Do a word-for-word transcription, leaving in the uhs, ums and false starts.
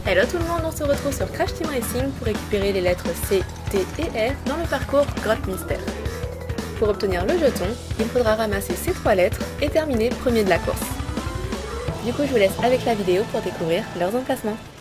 Hello tout le monde, on se retrouve sur Crash Team Racing pour récupérer les lettres C, T et R dans le parcours Grotte Mystère. Pour obtenir le jeton, il faudra ramasser ces trois lettres et terminer premier de la course. Du coup je vous laisse avec la vidéo pour découvrir leurs emplacements.